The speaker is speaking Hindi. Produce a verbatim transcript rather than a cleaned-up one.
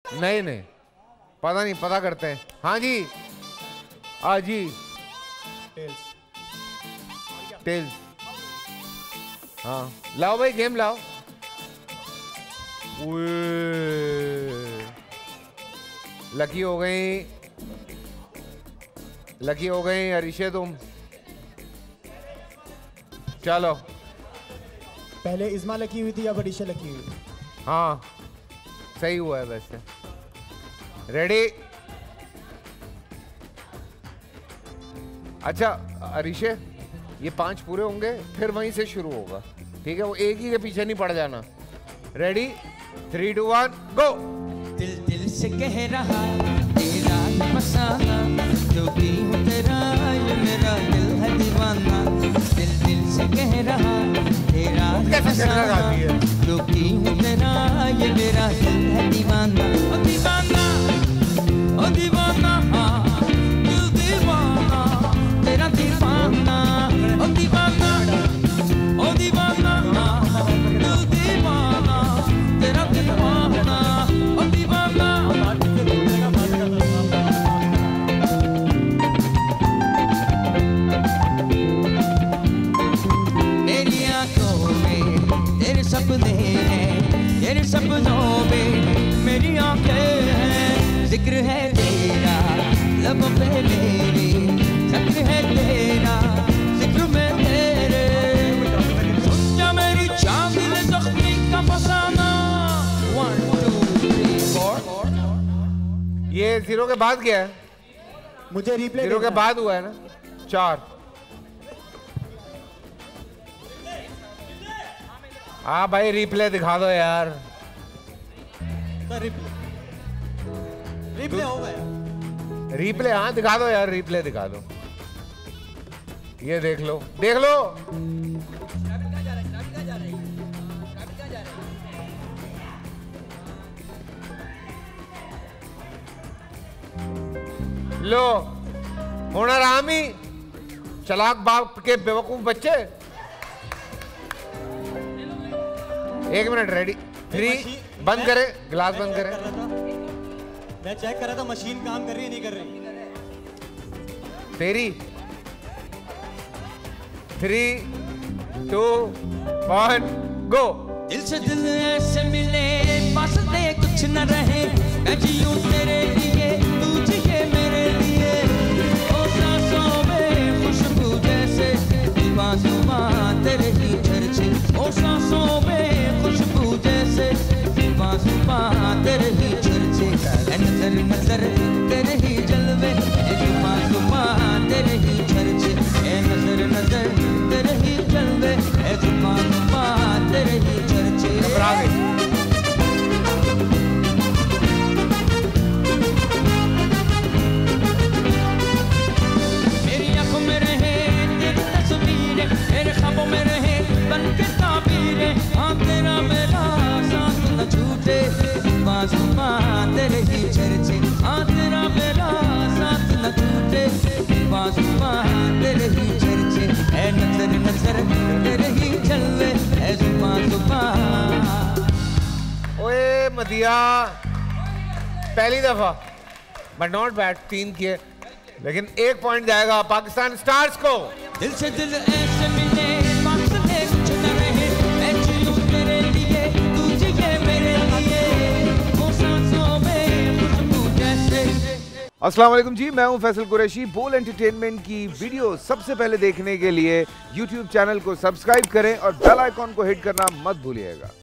नहीं नहीं पता नहीं, पता करते हैं। हाँ जी, हाँ जी, टेल्स। टेल्स। हाँ लाओ भाई, गेम लाओ। लकी हो गई, लकी हो गई अरिशे तुम। चलो, पहले इस्मा लकी हुई थी या अरिशा लकी हुई? हाँ सही हुआ है वैसे। रेडी? अच्छा अरिशे, ये पांच पूरे होंगे फिर वहीं से शुरू होगा, ठीक है? वो एक ही के पीछे नहीं पड़ जाना। Ready? Three two one go. दिल दिल से कह रहा तेरा फसाना, क्योंकि हूँ तेरा ये मेरा दिल है दीवाना। दिल दिल से कह रहा तेरा फसाना, क्योंकि हूँ तेरा ये मेरा दिल है दीवाना। ओ दीवाना, ओ दीवाना, दिल दीवाना, तेरा दीवाना। ओ दीवाना, ओ दीवाना, दिल दीवाना, तेरा दीवाना। ओ दीवाना, मेरी आंखों में तेरे सपने हैं, तेरे सपनों में मेरी आंखें हैं। जिक्र है तेरा लबों पे मेरे, जिक्र है तेरा जिक्र में तेरे। सुन जा मेरी चांदिल ज़ख्मी का फसाना। One two three four. ये जीरो के बाद क्या है? मुझे रिप्ले जीरो के बाद हुआ है ना? चार। हाँ भाई रिप्ले दिखा दो यार। रिप्ले रिप्ले हो गया। रिप्ले हाँ दिखा दो यार, रिप्ले दिखा दो। ये देख लो, देख लो। लो हुनर आमी, चलाक बाप के बेवकूफ बच्चे। एक मिनट, रेडी? थ्री, बंद करें, ग्लास बंद करें। मैं चेक कर रहा था मशीन काम कर रही है नहीं कर रही। तेरी थ्री टू वन गो। दिल से दिल ऐसे मिले, पास दे कुछ न रहे। मैं जीऊं तेरे लिए, तू जिए मेरे लिए। ओ सांसों में खुशबू जैसे बाजुमा तेरे ही चर्चे। ओ सांसों में खुशबू जैसे बाजुमा तेरे ही चर्चे। नजर नजर तेरे ही जलवे, जुमा जुमा तेरे ही चर्चे। नजर नजर तेरे ही जलवे, जुमा जुमा तेरे ही चर्चे। घबरा गई। मेरी आंखों में रहे तेरी तस्वीरें, मेरे ख्वाबों में रहे बन के ताबीरें। हाँ तेरा मेरा साथ न छूटे, बाजुमा तेरे ही चर्चे। हाँ तेरा मेरा साथ न छूटे, बाजुमा तेरे ही चर्चे। है नजर नजर तेरे ही जलवे, है जुमा जुमा। ओए मदिया, पहली दफा बट नॉट बैड, तीन किए, लेकिन एक पॉइंट जाएगा पाकिस्तान स्टार्स को। दिल से दिल ऐसे मिले, पास दे कुछ न रहे। मैं जीऊं तेरे लिए, तू जिए मेरे लिए। वो सांसों में खुशबू जैसे। अस्सलाम वालेकुम जी, मैं हूं फैसल कुरैशी। बोल एंटरटेनमेंट की वीडियो सबसे पहले देखने के लिए यूट्यूब चैनल को सब्सक्राइब करें और बेल आइकॉन को हिट करना मत भूलिएगा।